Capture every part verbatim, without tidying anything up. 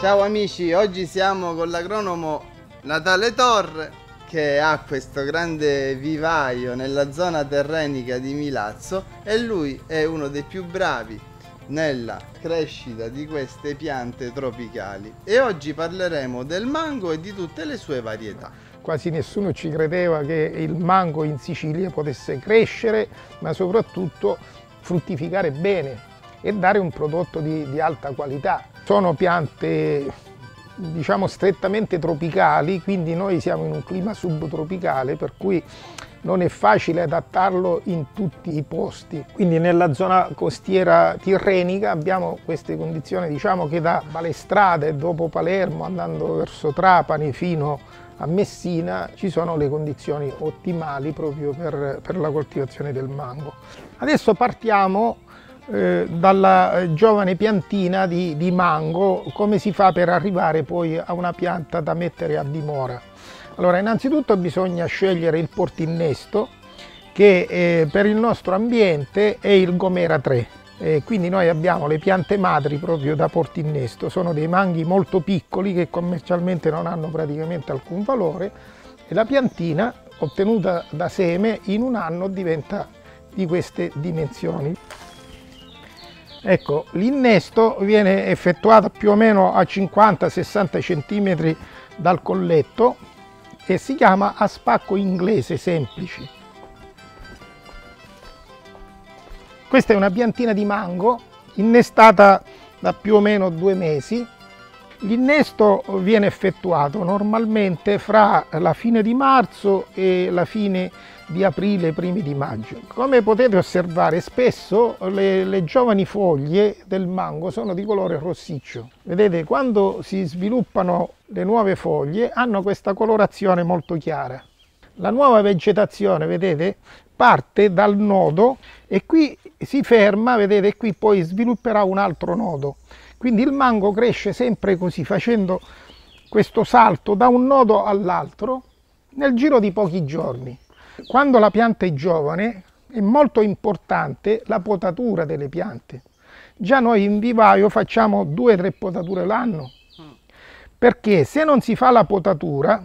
Ciao amici, oggi siamo con l'agronomo Natale Torre che ha questo grande vivaio nella zona terrenica di Milazzo e lui è uno dei più bravi nella crescita di queste piante tropicali e oggi parleremo del mango e di tutte le sue varietà. Quasi nessuno ci credeva che il mango in Sicilia potesse crescere, ma soprattutto fruttificare bene e dare un prodotto di, di alta qualità. Sono piante, diciamo, strettamente tropicali, quindi noi siamo in un clima subtropicale, per cui non è facile adattarlo in tutti i posti. Quindi nella zona costiera tirrenica abbiamo queste condizioni, diciamo che da Balestrade, dopo Palermo, andando verso Trapani fino a Messina, ci sono le condizioni ottimali proprio per, per la coltivazione del mango. Adesso partiamo eh, dalla giovane piantina di, di mango, come si fa per arrivare poi a una pianta da mettere a dimora. Allora, innanzitutto bisogna scegliere il portinnesto che eh, per il nostro ambiente è il Gomera tre. Eh, quindi noi abbiamo le piante madri proprio da portinnesto, sono dei manghi molto piccoli che commercialmente non hanno praticamente alcun valore e la piantina ottenuta da seme in un anno diventa di queste dimensioni. Ecco, l'innesto viene effettuato più o meno a cinquanta sessanta centimetri dal colletto e si chiama a spacco inglese semplici. Questa è una piantina di mango innestata da più o meno due mesi. L'innesto viene effettuato normalmente fra la fine di marzo e la fine di aprile, primi di maggio. Come potete osservare, spesso le, le giovani foglie del mango sono di colore rossiccio. Vedete, quando si sviluppano le nuove foglie hanno questa colorazione molto chiara. La nuova vegetazione, vedete, parte dal nodo e qui si ferma, vedete, qui poi svilupperà un altro nodo. Quindi il mango cresce sempre così, facendo questo salto da un nodo all'altro nel giro di pochi giorni. Quando la pianta è giovane è molto importante la potatura delle piante. Già noi in vivaio facciamo due o tre potature l'anno, perché se non si fa la potatura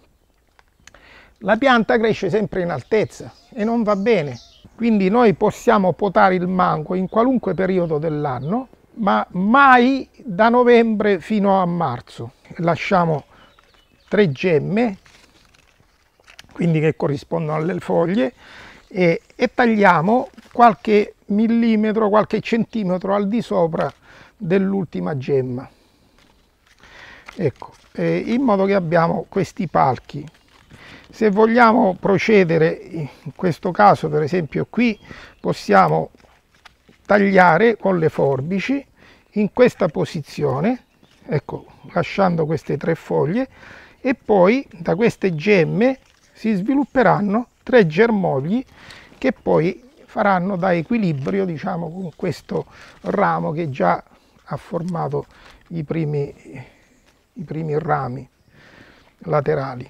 la pianta cresce sempre in altezza e non va bene. Quindi noi possiamo potare il mango in qualunque periodo dell'anno, ma mai da novembre fino a marzo. Lasciamo tre gemme, quindi che corrispondono alle foglie, e, e tagliamo qualche millimetro, qualche centimetro al di sopra dell'ultima gemma. Ecco, eh, in modo che abbiamo questi palchi. Se vogliamo procedere, in questo caso per esempio qui, possiamo tagliare con le forbici in questa posizione, ecco, lasciando queste tre foglie, e poi da queste gemme si svilupperanno tre germogli che poi faranno da equilibrio, diciamo, con questo ramo che già ha formato i primi, i primi rami laterali.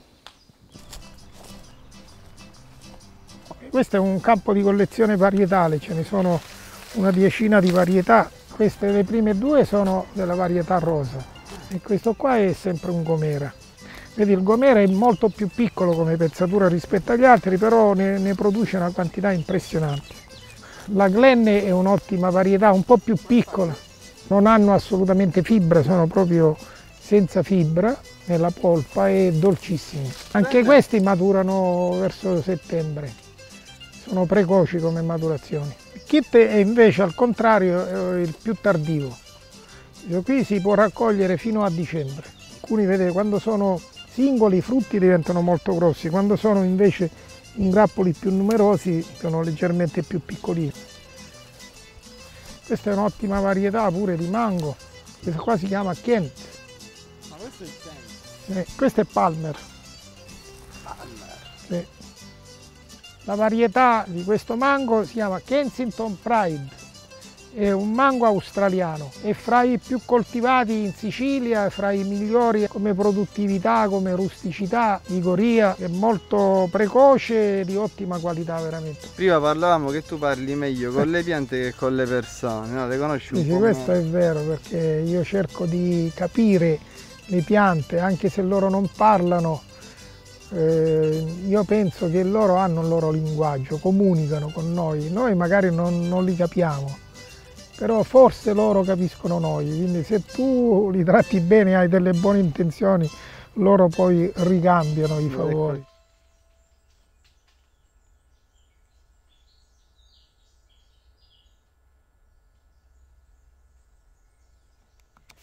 Questo è un campo di collezione varietale, ce ne sono una decina di varietà. Queste, le prime due, sono della varietà rosa e questo qua è sempre un Gomera. Vedi, il Gomera è molto più piccolo come pezzatura rispetto agli altri, però ne, ne produce una quantità impressionante. La Glenne è un'ottima varietà, un po' più piccola, non hanno assolutamente fibra, sono proprio senza fibra nella polpa e dolcissimi. Anche questi maturano verso settembre. Sono precoci come maturazioni. Il Kit è invece al contrario il più tardivo. Qui si può raccogliere fino a dicembre. Alcuni, vedete, quando sono singoli i frutti diventano molto grossi, quando sono invece in grappoli più numerosi sono leggermente più piccolini. Questa è un'ottima varietà pure di mango. Questo qua si chiama Kent. Ma questo è il Kent? Eh, questo è Palmer. Palmer. Sì. La varietà di questo mango si chiama Kensington Pride è un mango australiano, è fra i più coltivati in Sicilia, fra i migliori come produttività, come rusticità, vigoria, è molto precoce e di ottima qualità veramente. Prima parlavamo che tu parli meglio con le piante che con le persone, no? Le conosci un Sì, po'? questo è vero, perché io cerco di capire le piante, anche se loro non parlano. Eh, io penso che loro hanno il loro linguaggio, comunicano con noi, noi magari non, non li capiamo, però forse loro capiscono noi, quindi se tu li tratti bene, hai delle buone intenzioni, loro poi ricambiano i favori.